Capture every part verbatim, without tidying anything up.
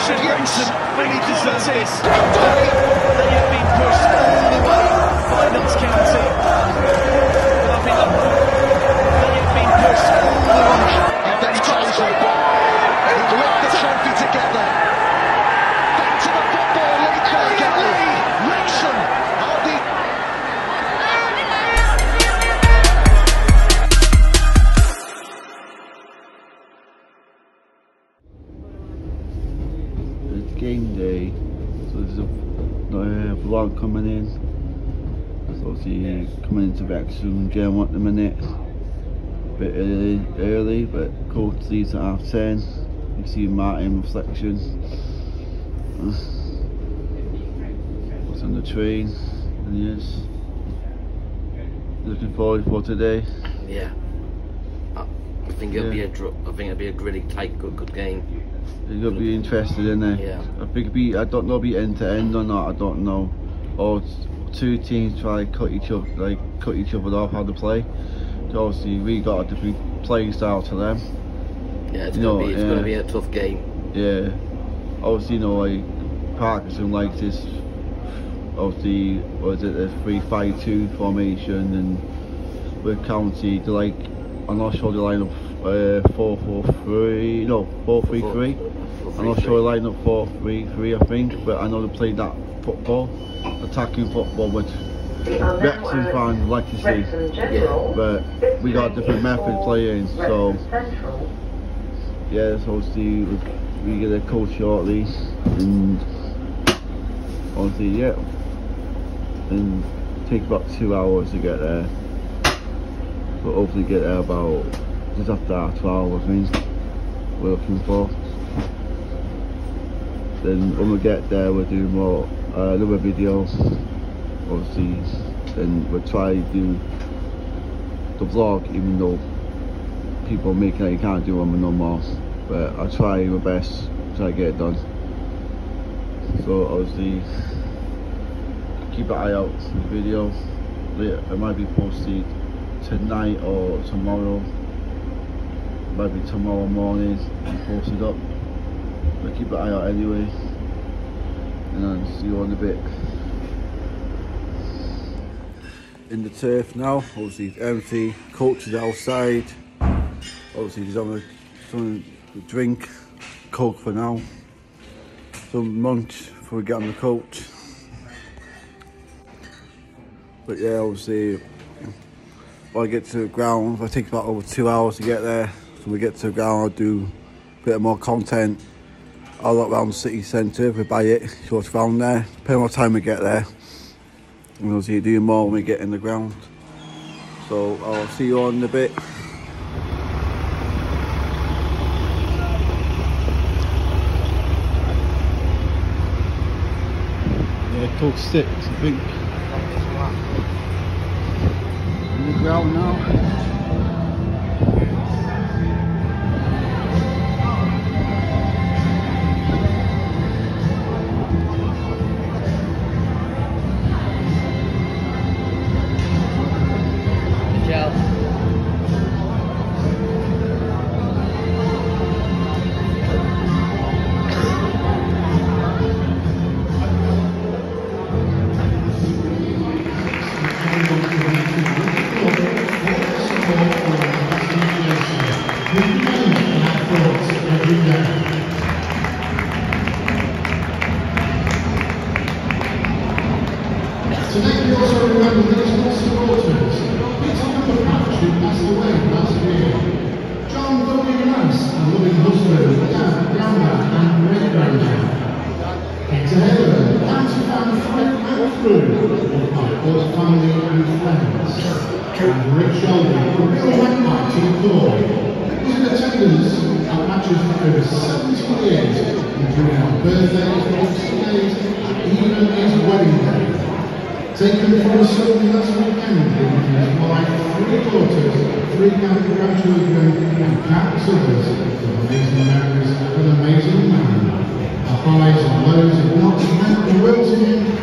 Richard Wilson really deserves this. They have been pushed all the way by Notts County. But I think they have been pushed all the way. And then Tyson, who lift the trophy together. Back to the Football League there, Gary. Wrexham are the... It's game day, so there's a uh, vlog coming in. So obviously coming into Wrexham game at the minute. A bit early, early, but coach leaves at half ten. You can see Martin reflection. Uh, what's on the train? And he is looking forward for today. Yeah, I think it'll Yeah. be a. dr- I think it'll be a really tight, good, good game. You're gonna be interested in it. Yeah. I think it'll be. I don't know, be end to end or not. I don't know. Or two teams try to cut each other, like cut each other off how to play. So obviously we got a different playing style to them. Yeah, it's You gonna know, be. It's yeah. gonna be a tough game. Yeah. Obviously, you know, like Parkinson likes this. Obviously, was it a three five two formation, and with County, they like. I'm not sure they line up uh, four four three. No, four three three. I'm not sure they line up four three three. I think, but I know they played that football, attacking football, which Wrexham fans like to see. Yeah. But we got a different method playing, so yeah. So obviously we, we get a coach shortly, and obviously yeah, and take about two hours to get there. But hopefully get there about just after twelve. I think we're looking for. Then when we get there, we'll do more uh, another video. Obviously, then we'll try to do the vlog, even though people make it you can't do them no more. But I'll try my best, try to get it done. So obviously, keep an eye out for the video. It might be posted tonight or tomorrow. It might be tomorrow morning and posted up. But keep an eye out anyway. And I'll see you on a bit. In the turf now, obviously it's empty, coach is outside, obviously he's having something to drink, coke for now, some munch before we get on the coach. But yeah, obviously when I get to the ground, it takes about over two hours to get there, so when we get to the ground I'll do a bit more content. I'll look around the city centre, we buy it, see what's around there, depending on what time we get there. And we'll see doing more when we get in the ground. So I'll see you on in a bit. Yeah, called six, I think. In the ground now. Today we also remember these more supporters. Peter Cumberbatch, who passed away last year. John W. Rice, a loving husband, dad, grandma and great-grandchild. Peter Hiller, the county fan Fred McFrew, of both family and friends. And Rick Sheldon, a real wetback to the core. He was in attendance at matches for over seventy years, including on birthdays, boxing days, and even his wedding day. Taken from a son last weekend with his wife, three daughters, three grandchildren, and countless others, with amazing memories of an amazing man. The highs and lows of not meant the world to him.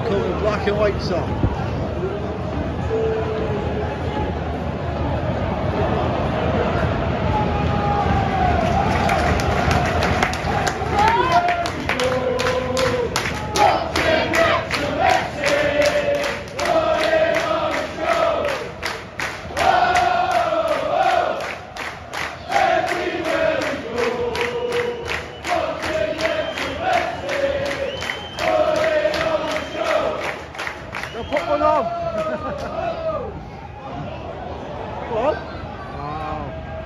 World Cup with black and white socks. Put one on. What? Wow.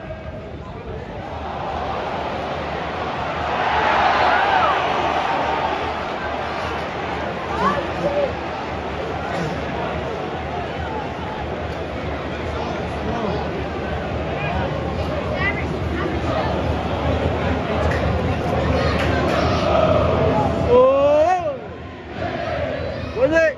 Oh! Was it?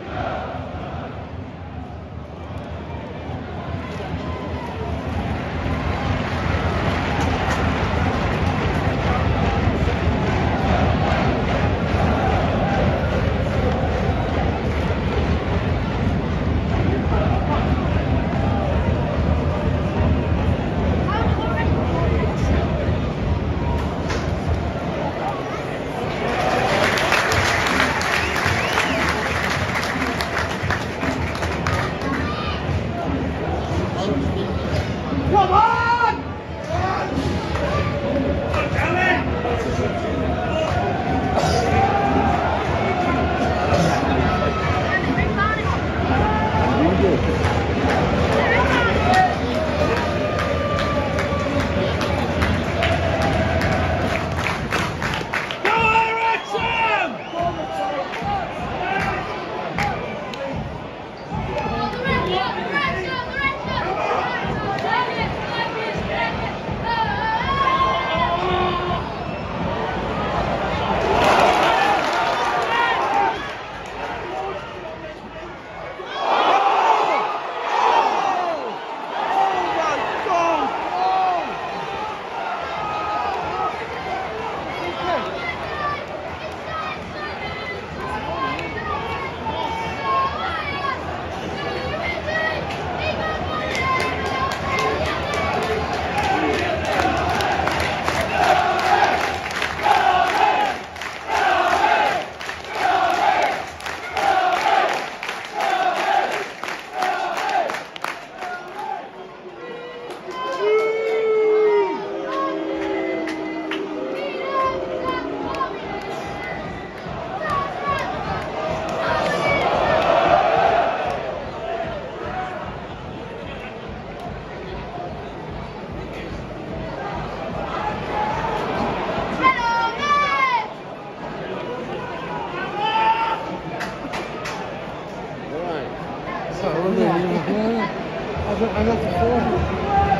Come on! I'm not before.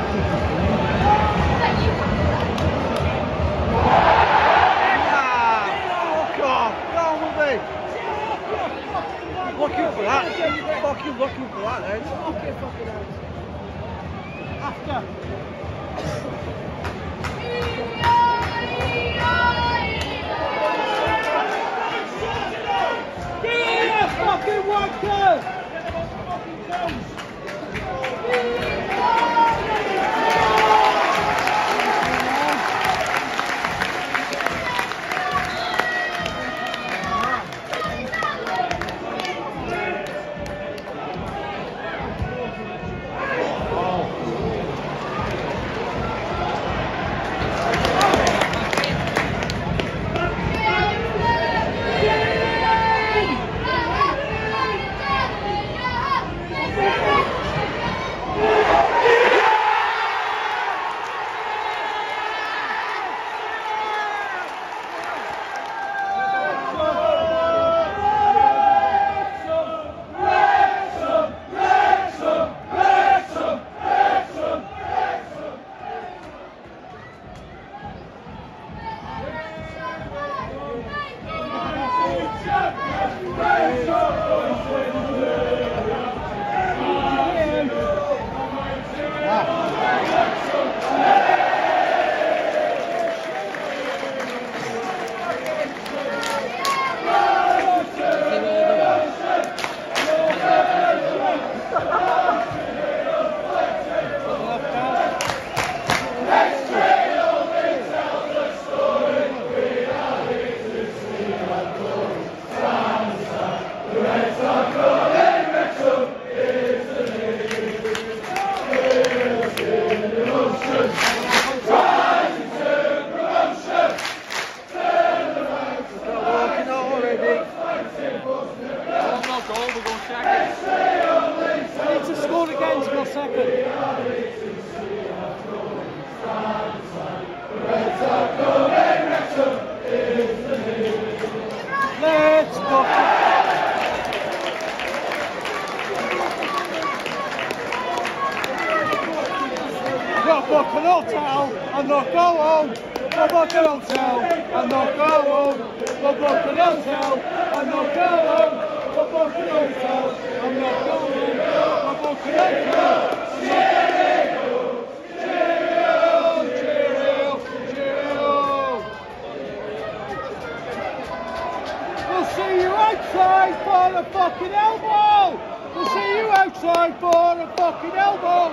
Looking for that. Fucking looking for that, eh? Fucking fucking after. Get fucking wankers! Yeah. Got a fucking hotel and not go home. Got a fucking hotel and not go home. Got a fucking hotel and not go home. Got a fucking hotel and not go home. Got a fucking hotel and not go home. Cheerio, cheerio, cheerio. We'll see you outside for the fucking elbow. We'll see you outside for the fucking elbow.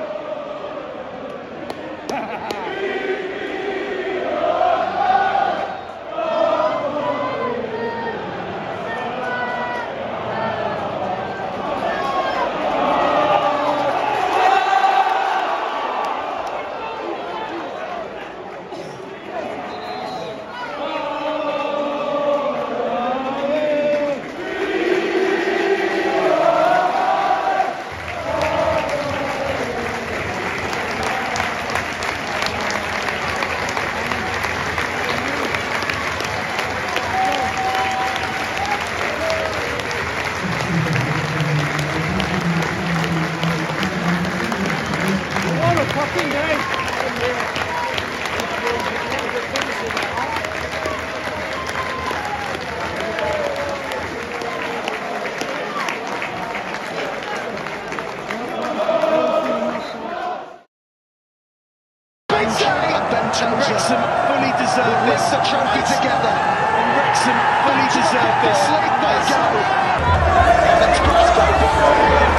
And Wrexham fully deserve this. The trophy together. And Wrexham fully deserve this. Lead they go. And it's Glasgow.